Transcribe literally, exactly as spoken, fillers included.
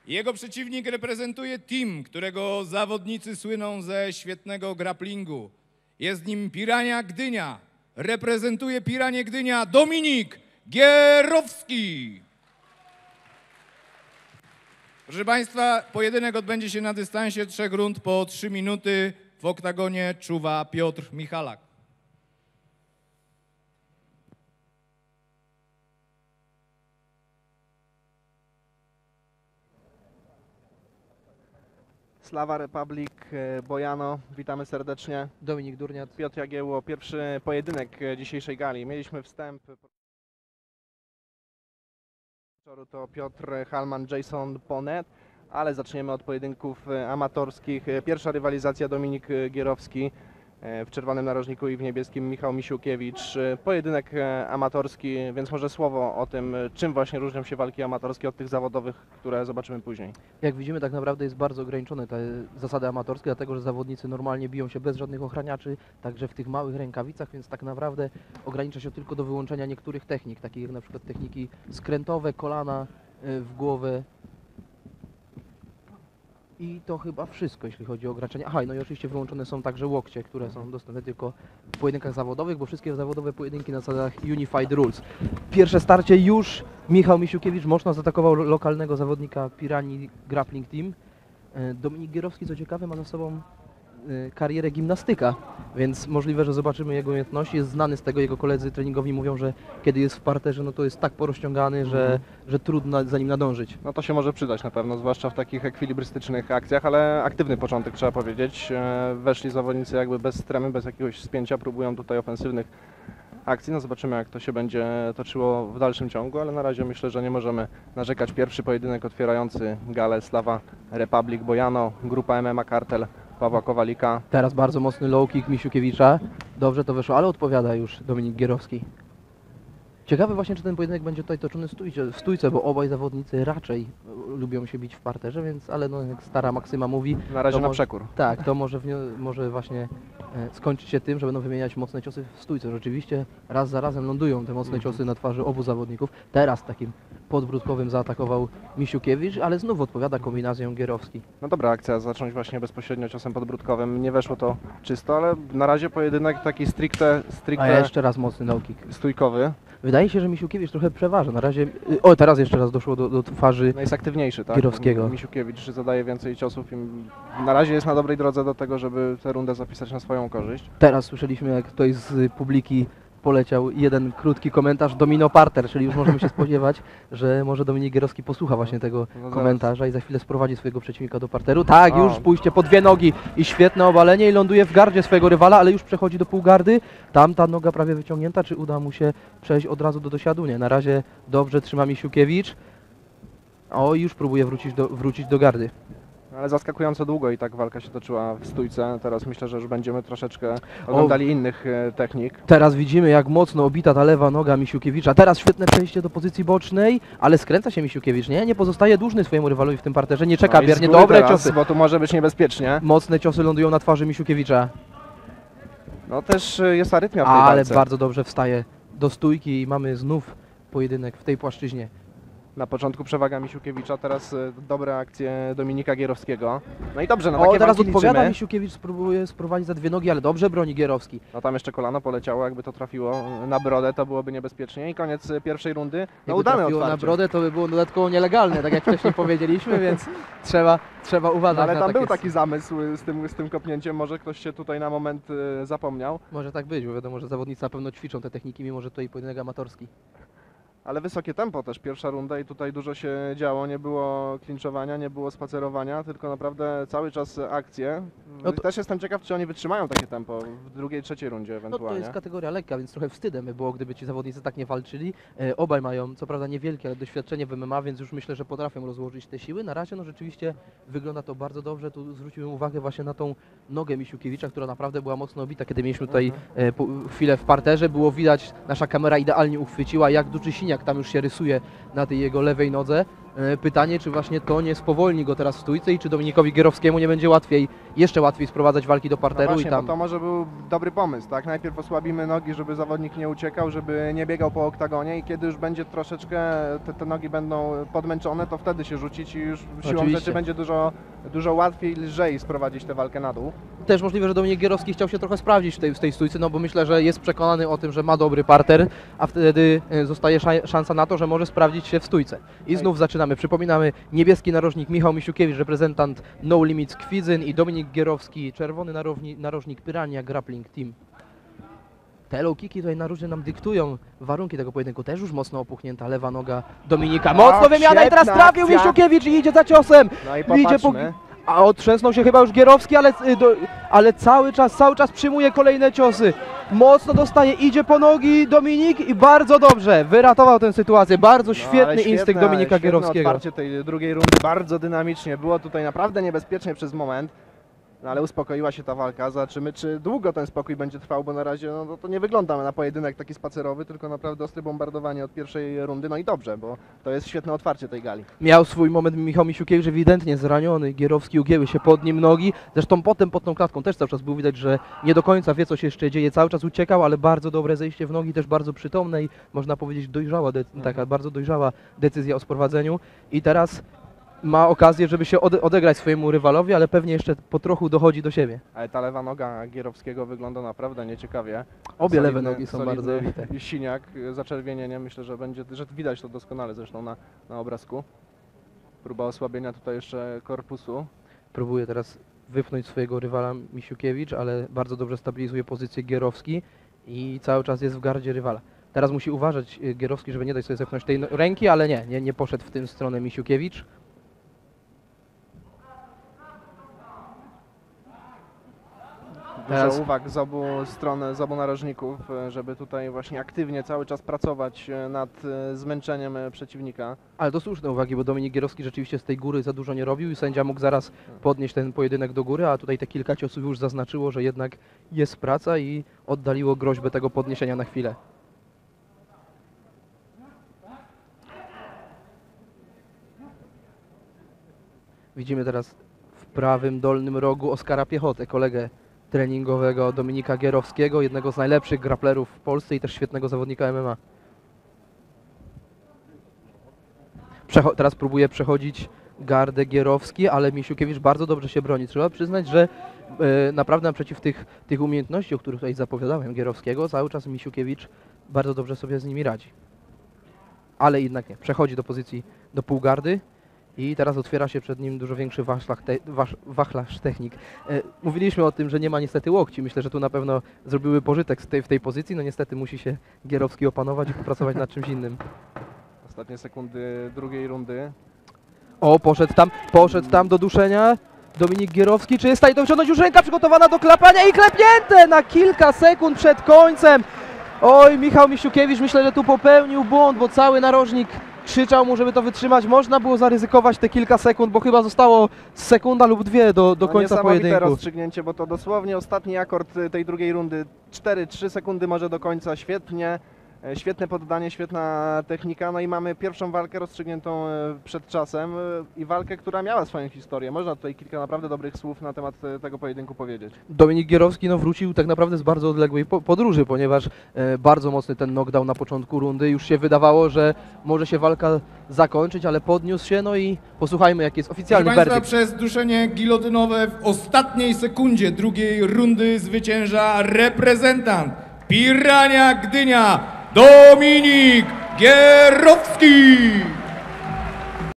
Jego przeciwnik reprezentuje team, którego zawodnicy słyną ze świetnego grapplingu. Jest nim Pirania Gdynia. Reprezentuje Piranię Gdynia Dominik Gierowski. Proszę Państwa, pojedynek odbędzie się na dystansie trzech rund po trzy minuty. W oktagonie czuwa Piotr Michalak. Slawa Republic, Bojano, witamy serdecznie. Dominik Durniat. Piotr Jagiełło, pierwszy pojedynek dzisiejszej gali. Mieliśmy wstęp. To Piotr Halman, Jason Ponet, ale zaczniemy od pojedynków amatorskich. Pierwsza rywalizacja Dominik Gierowski w czerwonym narożniku i w niebieskim Michał Misiukiewicz. Pojedynek amatorski, więc może słowo o tym, czym właśnie różnią się walki amatorskie od tych zawodowych, które zobaczymy później. Jak widzimy, tak naprawdę jest bardzo ograniczone te zasady amatorskie, dlatego że zawodnicy normalnie biją się bez żadnych ochraniaczy, także w tych małych rękawicach, więc tak naprawdę ogranicza się tylko do wyłączenia niektórych technik, takich jak na przykład techniki skrętowe, kolana w głowę. I to chyba wszystko, jeśli chodzi o ograniczenia. Aha, no i oczywiście wyłączone są także łokcie, które są dostępne tylko w pojedynkach zawodowych, bo wszystkie zawodowe pojedynki na zasadach Unified Rules. Pierwsze starcie już Michał Misiukiewicz mocno zaatakował lokalnego zawodnika Piranii Grappling Team. Dominik Gierowski, co ciekawe, ma za sobą karierę gimnastyka, więc możliwe, że zobaczymy jego umiejętności. Jest znany z tego, jego koledzy treningowi mówią, że kiedy jest w parterze, no to jest tak porozciągany, że, Mhm. że trudno za nim nadążyć. No to się może przydać na pewno, zwłaszcza w takich ekwilibrystycznych akcjach, ale aktywny początek trzeba powiedzieć. Weszli zawodnicy jakby bez tremy, bez jakiegoś spięcia, próbują tutaj ofensywnych akcji. No zobaczymy, jak to się będzie toczyło w dalszym ciągu, ale na razie myślę, że nie możemy narzekać. Pierwszy pojedynek otwierający galę Slawa Republic Bojano, grupa M M A Kartel Pawła Kowalika. Teraz bardzo mocny low kick Misiukiewicza. Dobrze to wyszło, ale odpowiada już Dominik Gierowski. Ciekawe właśnie, czy ten pojedynek będzie tutaj toczony w stójce, w stójce, bo obaj zawodnicy raczej lubią się bić w parterze, więc ale no, jak stara maksyma mówi... Na razie to na może, przekór. Tak, to może, może właśnie e, skończyć się tym, że będą wymieniać mocne ciosy w stójce. Rzeczywiście raz za razem lądują te mocne ciosy na twarzy obu zawodników. Teraz takim podbródkowym zaatakował Misiukiewicz, ale znów odpowiada kombinacją Gierowski. No dobra akcja, zacząć właśnie bezpośrednio ciosem podbródkowym. Nie weszło to czysto, ale na razie pojedynek taki stricte, A stricte jeszcze raz mocny low kick. stójkowy. Wydaje się, że Misiukiewicz trochę przeważa. Na razie... O, teraz jeszcze raz doszło do, do twarzy No jest aktywniejszy, tak? Gierowskiego. Misiukiewicz zadaje więcej ciosów i na razie jest na dobrej drodze do tego, żeby tę rundę zapisać na swoją korzyść. Teraz słyszeliśmy, jak tutaj z publiki poleciał jeden krótki komentarz Domino Parter, czyli już możemy się spodziewać, że może Dominik Gierowski posłucha właśnie tego No zaraz. komentarza i za chwilę sprowadzi swojego przeciwnika do parteru. Tak, O. już pójście po dwie nogi i świetne obalenie i ląduje w gardzie swojego rywala, ale już przechodzi do półgardy. Tam ta noga prawie wyciągnięta, czy uda mu się przejść od razu do dosiadu? Nie, na razie dobrze trzyma Misiukiewicz. O, już próbuje wrócić do, wrócić do gardy. Ale zaskakująco długo i tak walka się toczyła w stójce. Teraz myślę, że już będziemy troszeczkę oglądali innych e, technik. Teraz widzimy, jak mocno obita ta lewa noga Misiukiewicza. Teraz świetne przejście do pozycji bocznej, ale skręca się Misiukiewicz, nie? Nie pozostaje dłużny swojemu rywalowi w tym parterze, nie czeka No i z biernie. góry Dobre teraz, ciosy. bo tu może być niebezpiecznie. Mocne ciosy lądują na twarzy Misiukiewicza, No też e, jest arytmia w tej ale walce. bardzo dobrze wstaje do stójki i mamy znów pojedynek w tej płaszczyźnie. Na początku przewaga Misiukiewicza, teraz e, dobre akcje Dominika Gierowskiego. No i dobrze, na O, takie teraz walki odpowiada liczymy. Misiukiewicz, spróbuje sprowadzić za dwie nogi, ale dobrze broni Gierowski. No tam jeszcze kolano poleciało, jakby to trafiło na brodę, to byłoby niebezpiecznie. I koniec e, pierwszej rundy. No Jakby udane trafiło na otwarcie. brodę, to by było dodatkowo nielegalne, tak jak wcześniej powiedzieliśmy, więc trzeba, trzeba uważać No, ale na tam takie... był taki zamysł z tym, z tym kopnięciem, może ktoś się tutaj na moment e, zapomniał. Może tak być, bo wiadomo, że zawodnicy na pewno ćwiczą te techniki, mimo że tutaj pojedynek amatorski. Ale wysokie tempo też, pierwsza runda i tutaj dużo się działo, nie było klinczowania, nie było spacerowania, tylko naprawdę cały czas akcje. No to- Też jestem ciekaw, czy oni wytrzymają takie tempo w drugiej, trzeciej rundzie No to ewentualnie. jest kategoria lekka, więc trochę wstydem by było, gdyby ci zawodnicy tak nie walczyli. E, obaj mają, co prawda niewielkie, ale doświadczenie w M M A, więc już myślę, że potrafią rozłożyć te siły. Na razie no rzeczywiście wygląda to bardzo dobrze. Tu zwróciłem uwagę właśnie na tą nogę Misiukiewicza, która naprawdę była mocno obita. Kiedy mieliśmy tutaj e, po, chwilę w parterze, było widać, nasza kamera idealnie uchwyciła, jak duży siniak tam już się rysuje na tej jego lewej nodze. E, Pytanie, czy właśnie to nie spowolni go teraz w stójce i czy Dominikowi Gierowskiemu nie będzie łatwiej, jeszcze łatwiej sprowadzać walki do No parteru właśnie, i tam... bo to może był dobry pomysł, tak? Najpierw osłabimy nogi, żeby zawodnik nie uciekał, żeby nie biegał po oktagonie i kiedy już będzie troszeczkę, te, te nogi będą podmęczone, to wtedy się rzucić i już siłą Oczywiście. rzeczy będzie dużo, dużo łatwiej, lżej sprowadzić tę walkę na dół. Też możliwe, że Dominik Gierowski chciał się trochę sprawdzić w tej, w tej stójce, no bo myślę, że jest przekonany o tym, że ma dobry parter, a wtedy e, zostaje sza- szansa na to, że może sprawdzić się w stójce. I znów zaczynamy. Przypominamy, niebieski narożnik Michał Misiukiewicz, reprezentant No Limits Kwidzyn i Dominik Gierowski, czerwony narowni, narożnik Pirania Grappling Team. Te low kicki tutaj na różne nam dyktują warunki tego pojedynku. Też już mocno opuchnięta lewa noga Dominika. Mocno O, wymiana i teraz świetna trafił akcja. Misiukiewicz i idzie za ciosem. No i Idzie po... popatrzmy. A otrzęsnął się chyba już Gierowski, ale, y, do, ale cały czas, cały czas przyjmuje kolejne ciosy. Mocno dostaje, idzie po nogi Dominik i bardzo dobrze wyratował tę sytuację. Bardzo No, świetny ale świetne, instynkt Dominika świetne Gierowskiego. otwarcie tej drugiej rundy, bardzo dynamicznie. Było tutaj naprawdę niebezpiecznie przez moment, no ale uspokoiła się ta walka. Zobaczymy, czy długo ten spokój będzie trwał, bo na razie no, to, to nie wygląda na pojedynek taki spacerowy, tylko naprawdę ostre bombardowanie od pierwszej rundy. No i dobrze, bo to jest świetne otwarcie tej gali. Miał swój moment Michał Misiukiewicz, ewidentnie zraniony. Gierowski, ugięły się pod nim nogi. Zresztą potem pod tą klatką też cały czas było widać, że nie do końca wie, co się jeszcze dzieje. Cały czas uciekał, ale bardzo dobre zejście w nogi, też bardzo przytomne i można powiedzieć dojrzała, de- taka bardzo dojrzała decyzja o sprowadzeniu. I teraz ma okazję, żeby się ode- odegrać swojemu rywalowi, ale pewnie jeszcze po trochu dochodzi do siebie. Ale ta lewa noga Gierowskiego wygląda naprawdę nieciekawie. Obie lewe Solidny- nogi są solidny bardzo obite. siniak, zaczerwienienie, myślę, że będzie, że widać to doskonale zresztą na, na obrazku. Próba osłabienia tutaj jeszcze korpusu. Próbuje teraz wypchnąć swojego rywala Misiukiewicz, ale bardzo dobrze stabilizuje pozycję Gierowski i cały czas jest w gardzie rywala. Teraz musi uważać y, Gierowski, żeby nie dać sobie zepchnąć tej no- ręki, ale nie, nie, nie poszedł w tę stronę Misiukiewicz. Dużo Teraz- uwag z obu stron, z obu narożników, e, żeby tutaj właśnie aktywnie cały czas pracować e, nad e, zmęczeniem e, przeciwnika. Ale to słuszne uwagi, bo Dominik Gierowski rzeczywiście z tej góry za dużo nie robił i sędzia mógł zaraz podnieść ten pojedynek do góry, a tutaj te kilka ciosów już zaznaczyło, że jednak jest praca i oddaliło groźbę tego podniesienia na chwilę. Widzimy teraz w prawym dolnym rogu Oskara Piechotę, kolegę treningowego Dominika Gierowskiego, jednego z najlepszych grapplerów w Polsce i też świetnego zawodnika M M A. Przecho- teraz próbuje przechodzić gardę Gierowski, ale Misiukiewicz bardzo dobrze się broni. Trzeba przyznać, że e, naprawdę naprzeciw tych, tych umiejętności, o których tutaj zapowiadałem Gierowskiego, cały czas Misiukiewicz bardzo dobrze sobie z nimi radzi. Ale jednak nie. Przechodzi do pozycji do półgardy i teraz otwiera się przed nim dużo większy wachlarz, te, wasz, wachlarz technik. E, mówiliśmy o tym, że nie ma niestety łokci. Myślę, że tu na pewno zrobiły pożytek z tej, w tej pozycji. No niestety musi się Gierowski opanować i popracować nad czymś innym. Ostatnie sekundy drugiej rundy. O, poszedł tam, poszedł tam do duszenia. Dominik Gierowski, czy jest w stanie to wyciągnąć? Już ręka przygotowana do klapania i klepnięte na kilka sekund przed końcem. Oj, Michał Misiukiewicz, myślę, że tu popełnił błąd, bo cały narożnik krzyczał mu, żeby to wytrzymać. Można było zaryzykować te kilka sekund, bo chyba zostało sekunda lub dwie do, do No, końca niesamowite pojedynku. rozstrzygnięcie, bo to dosłownie ostatni akord y, tej drugiej rundy. cztery trzy sekundy może do końca. Świetnie. E, Świetne poddanie, świetna technika. No i mamy pierwszą walkę rozstrzygniętą e, przed czasem e, i walkę, która miała swoją historię. Można tutaj kilka naprawdę dobrych słów na temat e, tego pojedynku powiedzieć. Dominik Gierowski no, wrócił tak naprawdę z bardzo odległej po podróży, ponieważ e, bardzo mocny ten knockdown na początku rundy. Już się wydawało, że może się walka zakończyć, ale podniósł się, no i posłuchajmy, jaki jest oficjalny Proszę Państwa, werdykt. przez duszenie gilotynowe w ostatniej sekundzie drugiej rundy zwycięża reprezentant Pirania Gdynia Dominik Gierowski.